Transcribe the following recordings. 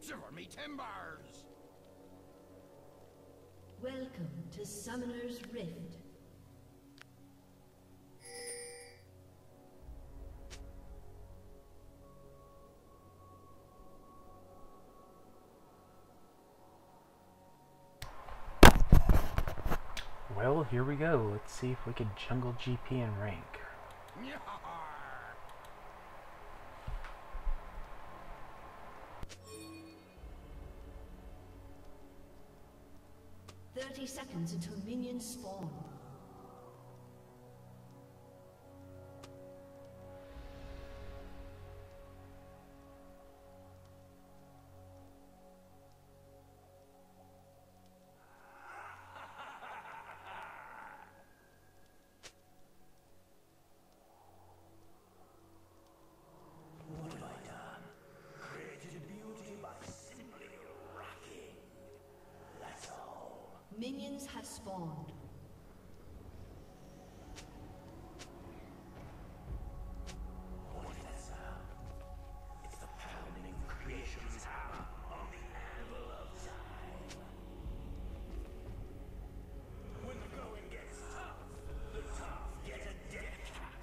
Shiver me timbers! Welcome to Summoner's Rift. Well, here we go. Let's see if we can jungle GP and rank. 30 seconds until minions spawn. Minions have spawned. What is that sound? It's the pounding of creation's hammer on the anvil of time. When the going gets tough, the tough get a death cap.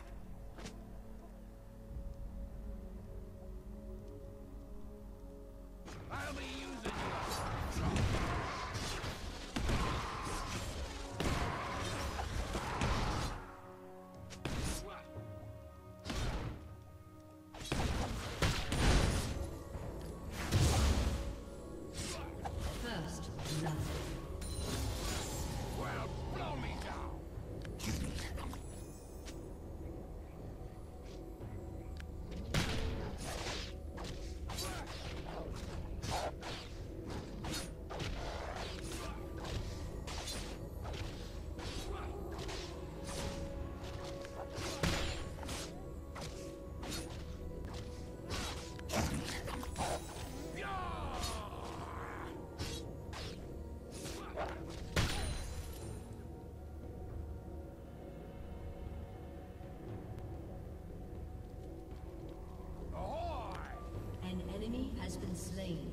I'll be using you. Has been slain.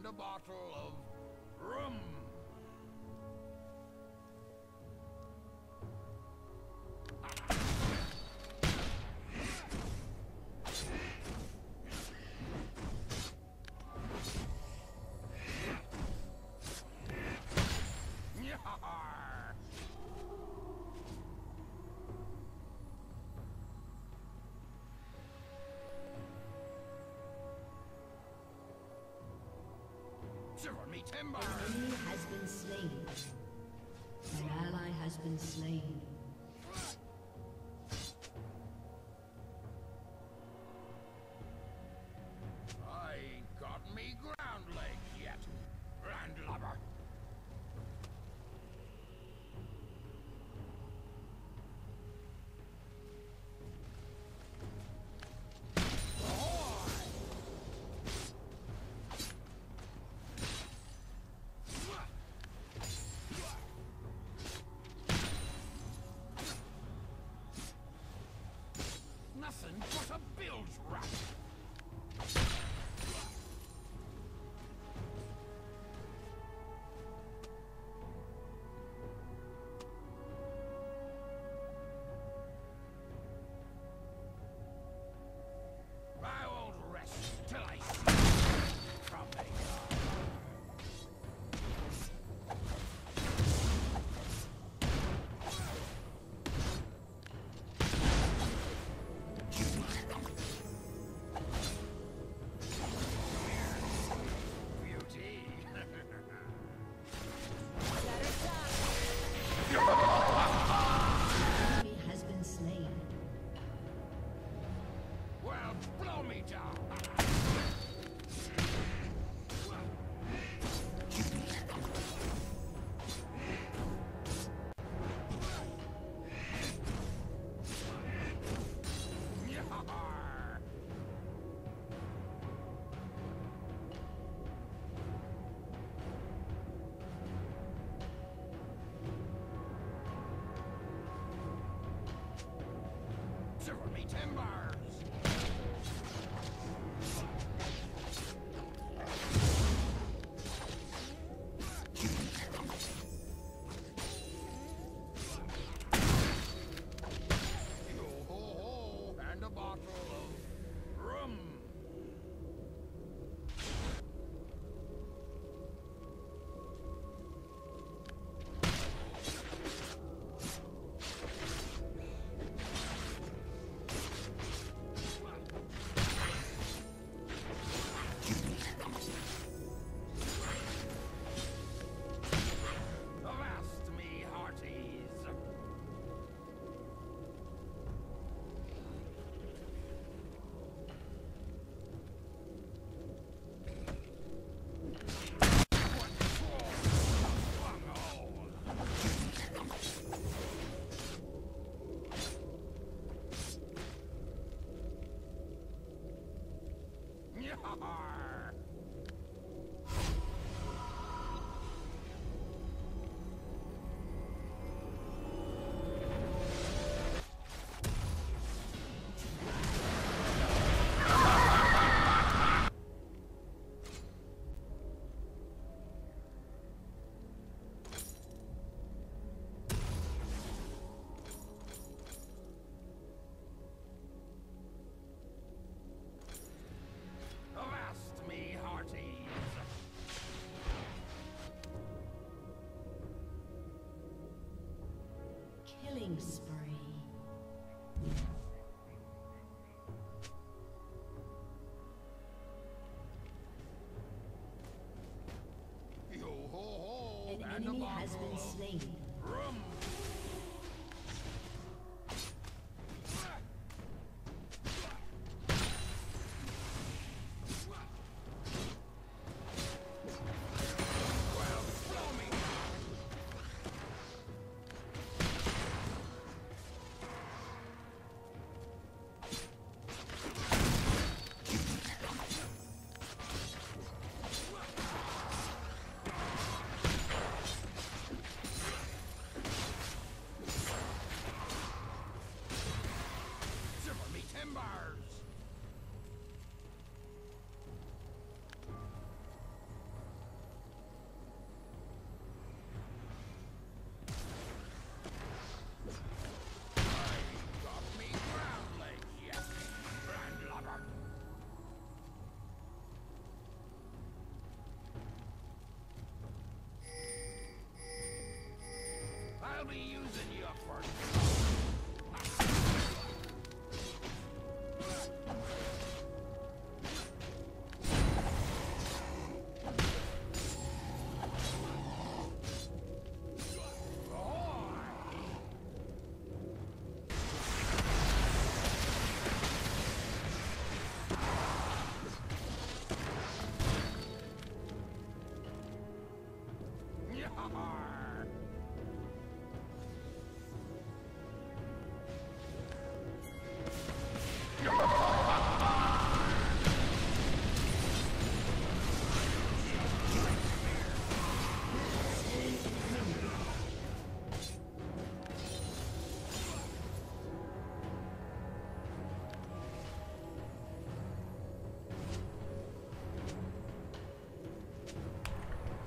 and a bottle of rum. Shiver me timber! An enemy has been slain. An ally has been slain. I ain't got me ground legs yet, landlubber. Nothing but a bilge rat. I won't rest till I see from the Enemy has been slain. well, blow me down. Shiver me timbers! Yo ho ho, and a bottle of rum. Avast me, hearties! Yar! Avast me, hearties! Killing spree. Yo ho ho, An and a enemy has bottle been of slain. rum. Well, blow me down.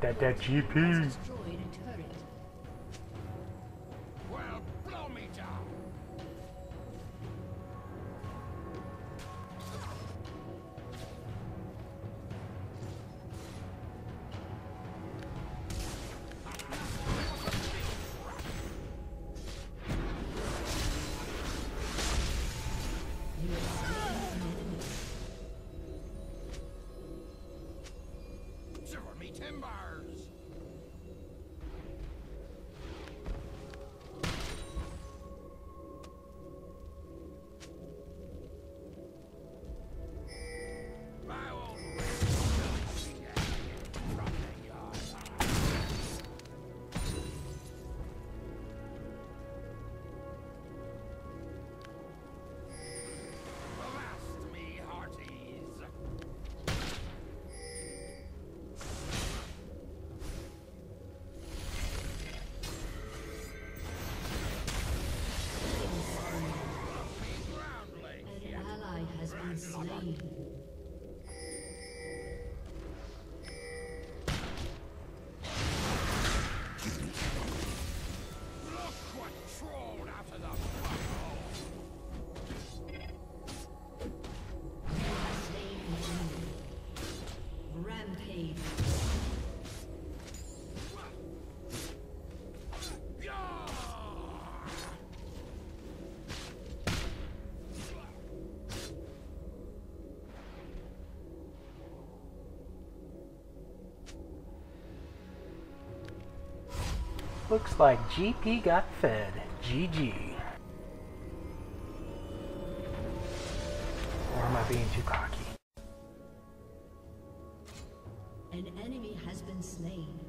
that GP. Destroyed a turret. Well, blow me down. You have slain an enemy. Shiver me timbers. I won't wait. From the yard. Avast me, hearties. Me groundling. An ally has been slain. Look what crawled out of the butthole. Slain an enemy. Rampage. Looks like GP got fed. GG. Or am I being too cocky? An enemy has been slain.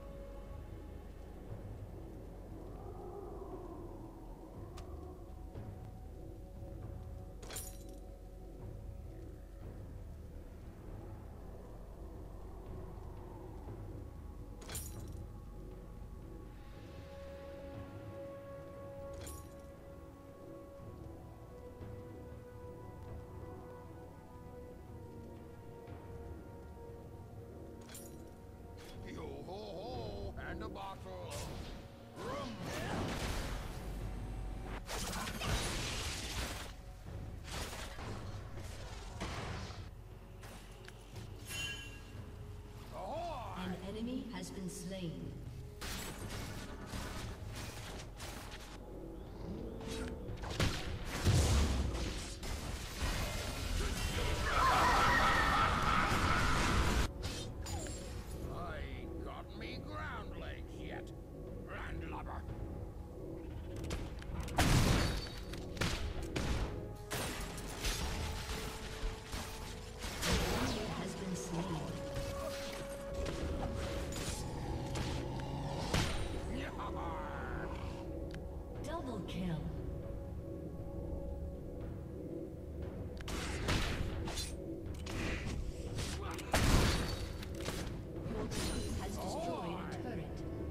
Yo ho ho, and a bottle of rum. Ahoy! An enemy has been slain. I ain't got me ground legs yet. Landlubber. An enemy has been slain. Yar! Double kill. Your team has destroyed a turret.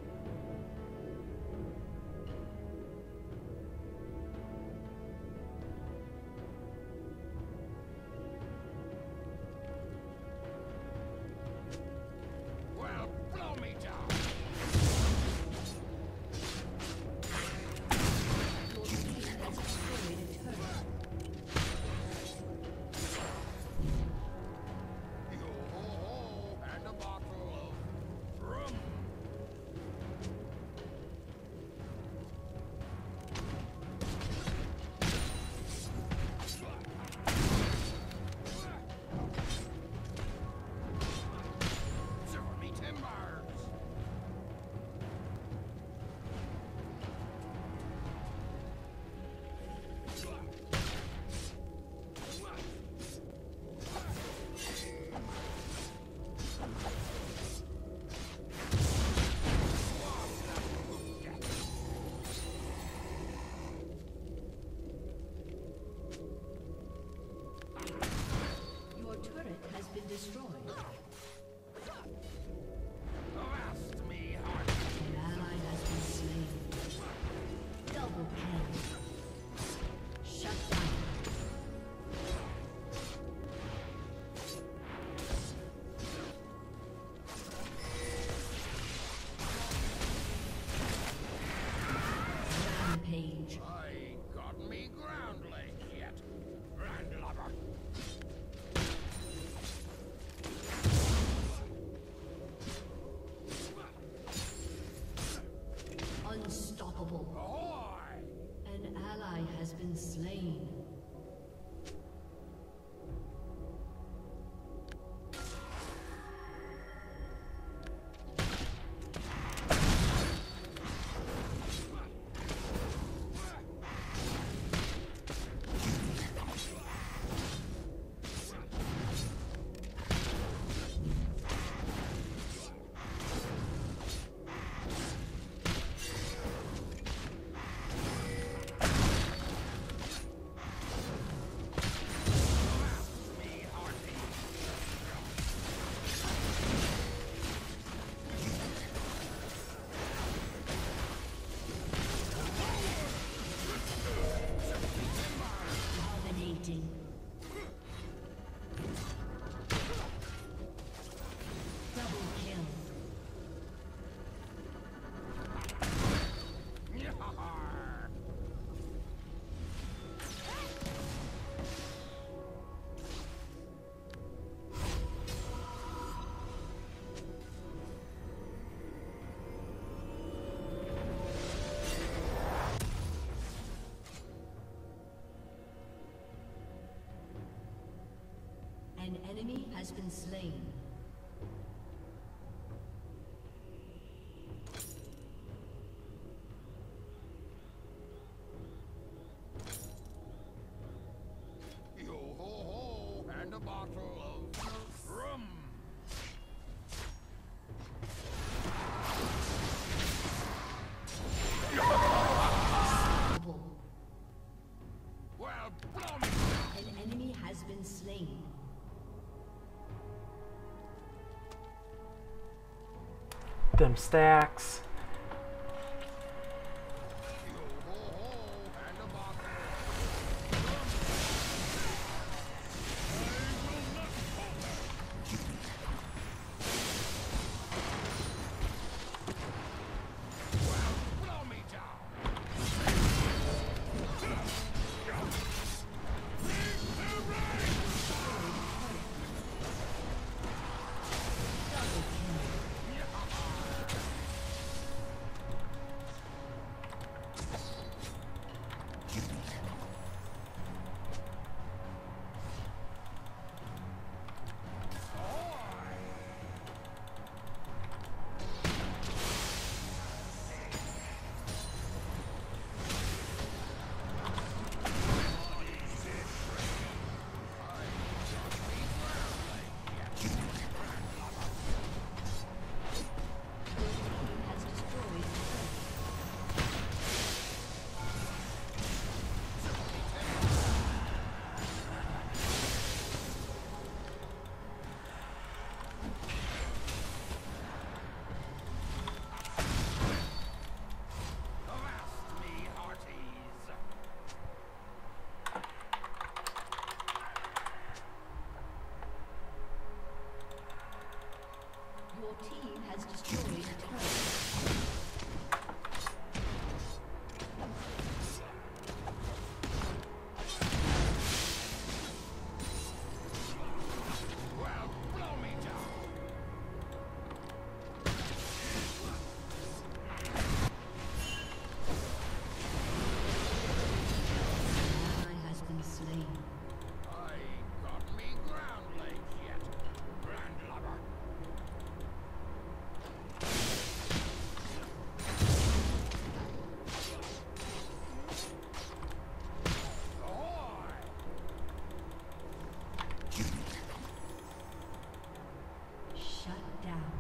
Well, blow me down. Your team has destroyed a turret. Yo ho ho, and a bottle of rum. Shiver me timbers. Your turret has been destroyed. Avast me, heart. An ally has been slain. Double kill. Shut down. enemy has been slain. Yo ho ho, and a bottle of rum. Well, blow me. An enemy has been slain. Them stacks. Yo ho ho, and a bottle. Well, blow me down. Has destroyed Avast me, hearties. your team has destroyed a turret. Well, blow me down. An ally has been slain. I got me ground legs yet, landlubber. Ahoy! Shut down.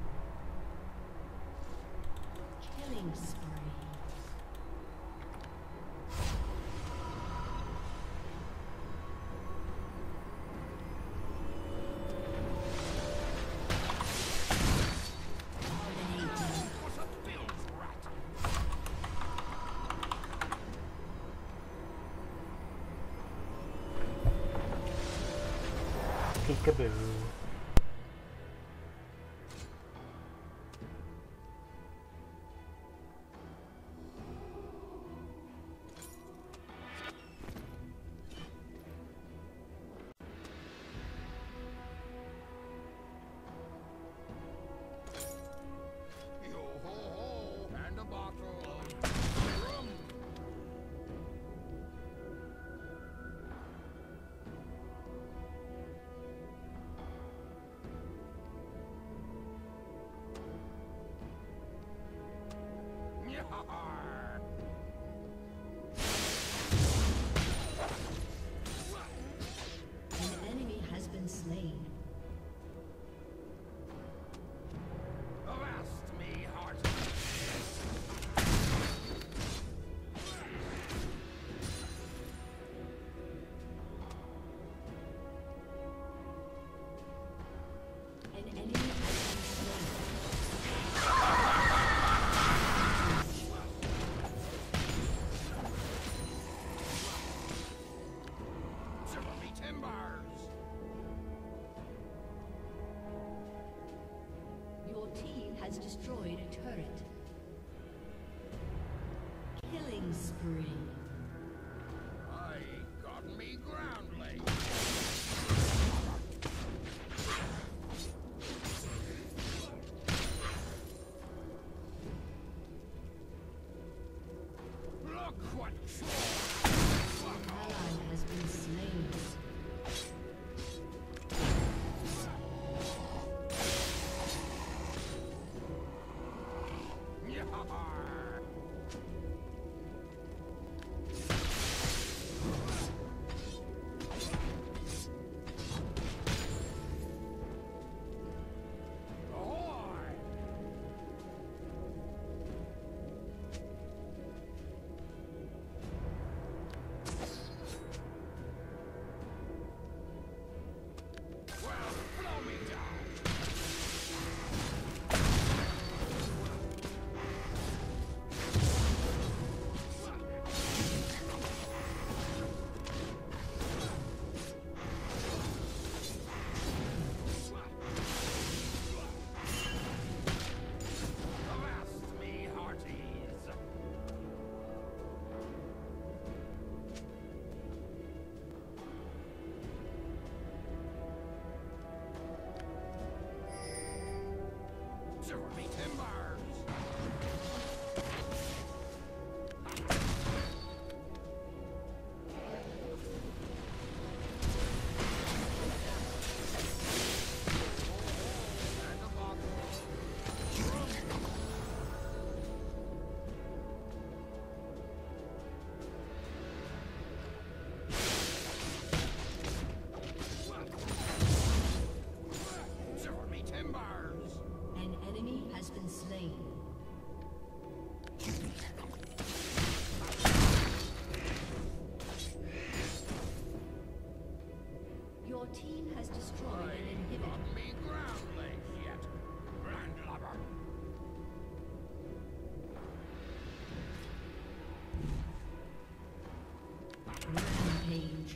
Killing spree. What a filth rat! Peekaboo. Yo ho ho, and a bottle of rum. Nyahar! An enemy has been slain. Avast me, hearties. An enemy has been slain. Shiver me timbers. Your team has destroyed a turret. Killing spree. I got me ground legs. Look what Ally has been slain. Shiver me timbers! And a bottle. Shiver me timbers! An enemy has been slain. Your team has destroyed an inhibitor. Got me ground legs yet, landlubber. Rampage.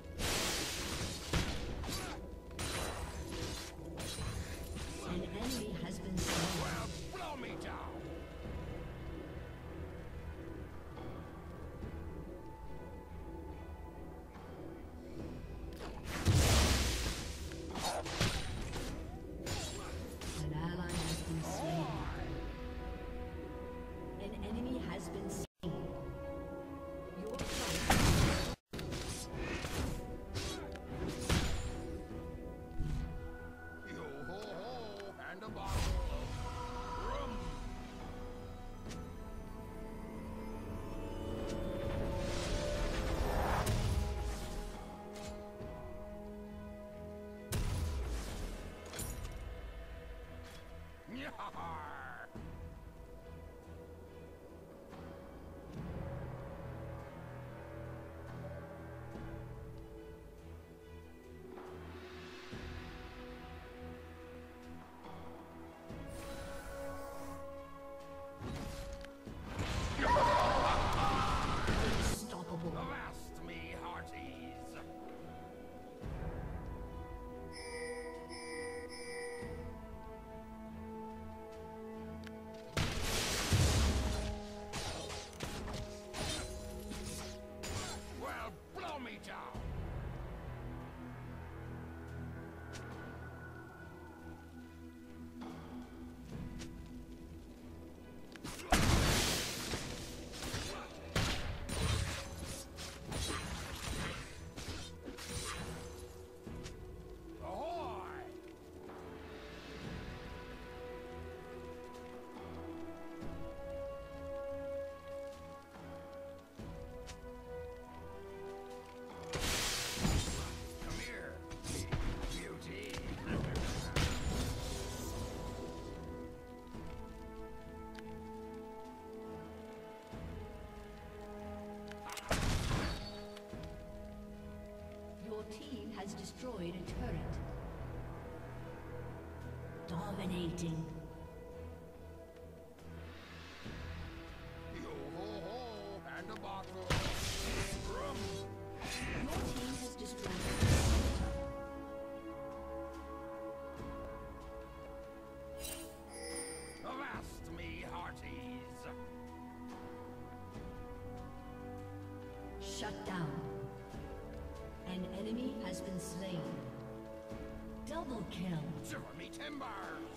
An enemy has been slain. Well, blow me down. An ally has been slain. An enemy has been slain. Your fight. Yo ho ho, and a bottle of rum. Nyahar! Unstoppable. Avast me, hearties! Well, blow me down! Ahoy! Come here, beauty. Your team has destroyed a turret. Dominating. Yo ho ho, and a bottle of rum. Your team has destroyed a turret. Avast me, hearties! Shut down. An enemy has been slain. Double kill. Shiver me timbers!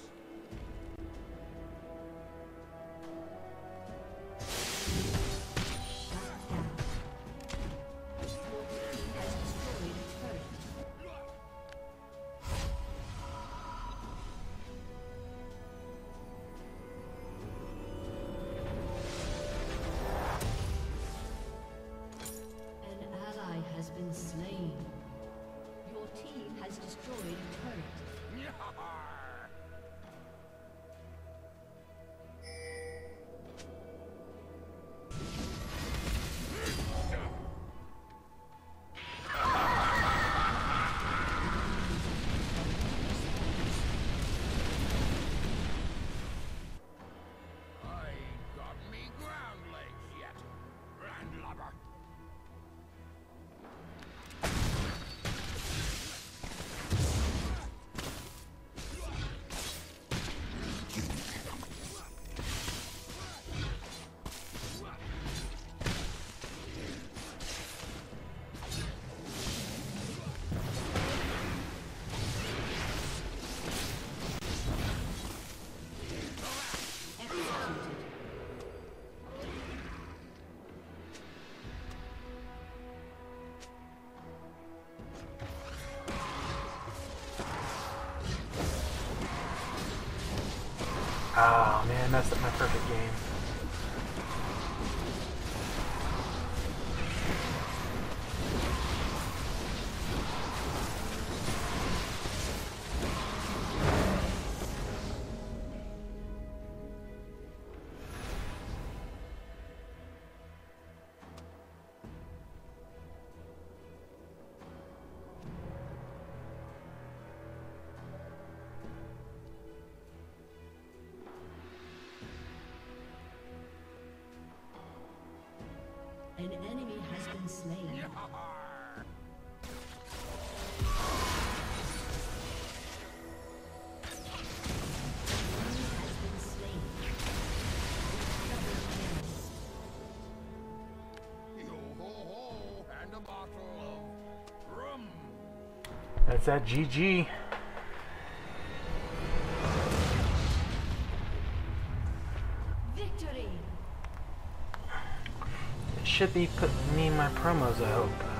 Shut down. Your team has destroyed a turret. An ally has been slain. Your team has destroyed a turret. Nyahar! Oh man, messed up my perfect game. An enemy has been slain. Yo-ho-ho, and a bottle of rum. That's that GG. Victory! It should be putting me in my promos, I hope.